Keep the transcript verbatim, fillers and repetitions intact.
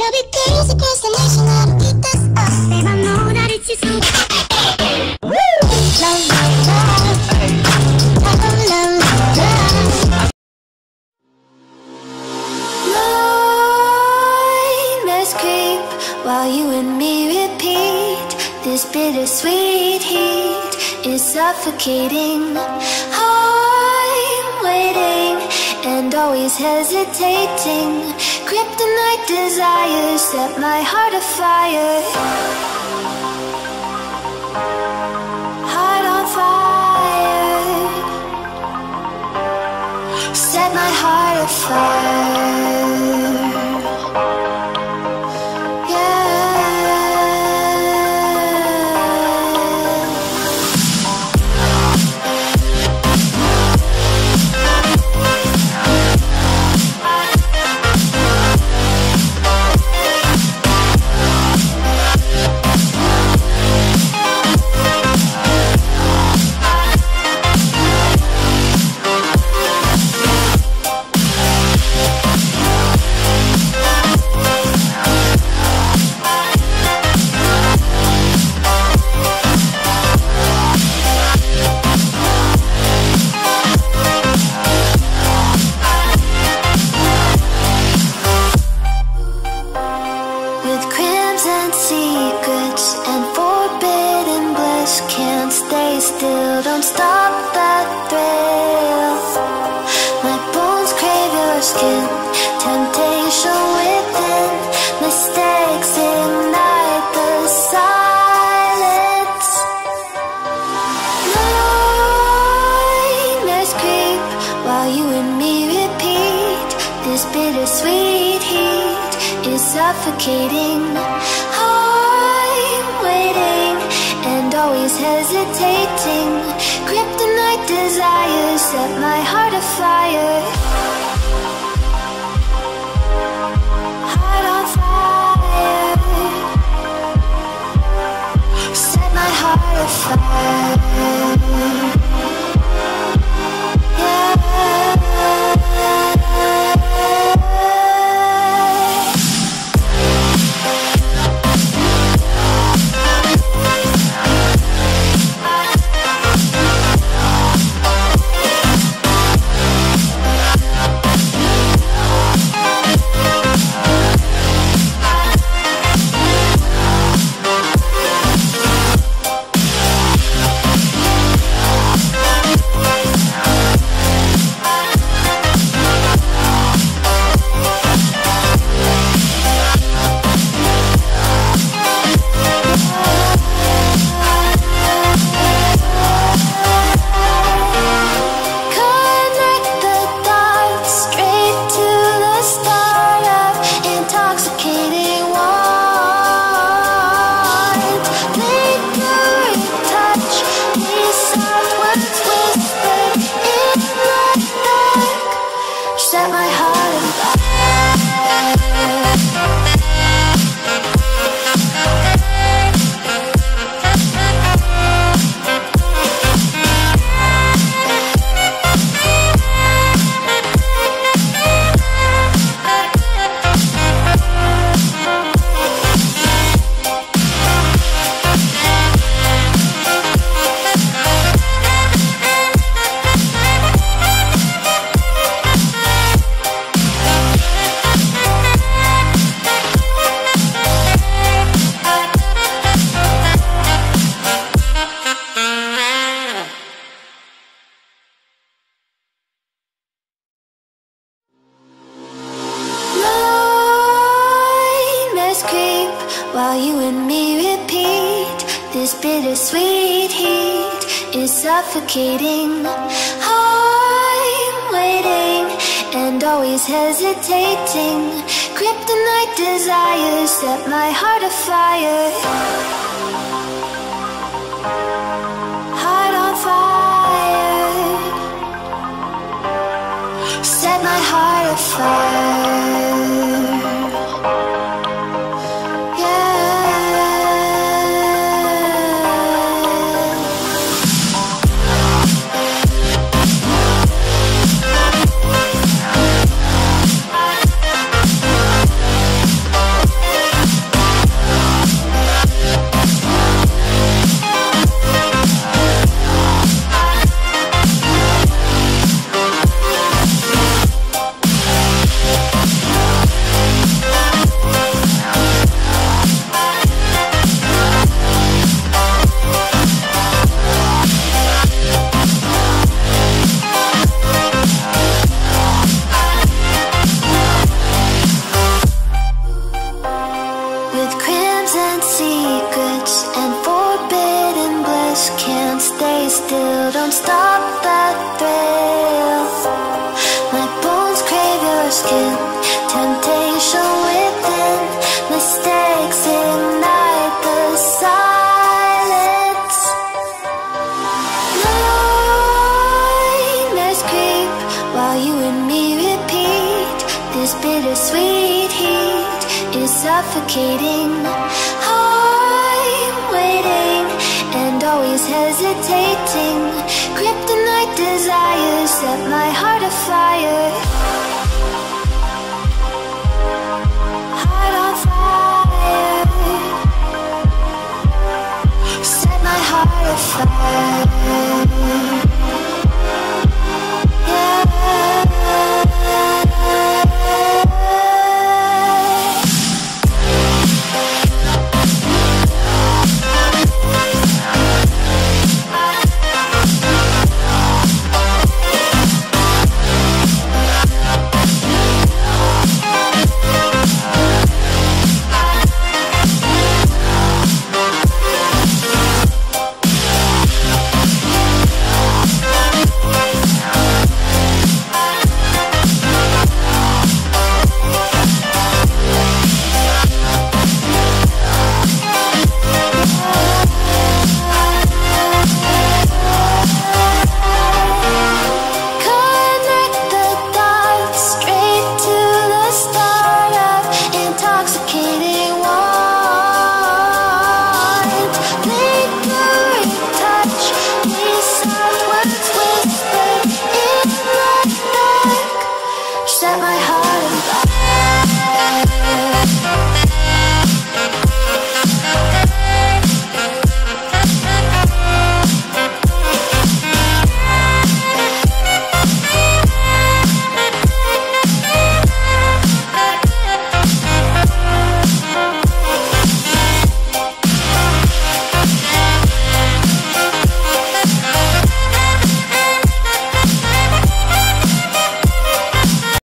There'll be girls across the nation that'll eat us up. Babe, I know that it's just so love, love, love. Love, love, love. Nightmares creep while you and me repeat. This bittersweet heat is suffocating. I'm waiting and always hesitating. Kryptonite desires set my heart afire. Heart on fire. Set my heart afire. Suffocating. I'm waiting and always hesitating. Kryptonite desires set my heart afire. Heart on fire. Set my heart afire. Yeah. While you and me repeat, this bittersweet heat is suffocating. I'm waiting and always hesitating. Kryptonite desires set my heart afire. Heart on fire. Set my heart afire. with crimson secrets and forbidden bliss. Can't stay still, don't stop that thrill. My bones crave your skin, temptation within. Mistakes ignite the silence. Nightmares creep while you and me repeat. This bittersweet heat is suffocating. I'm waiting and always hesitating. Kryptonite desires set my heart afire.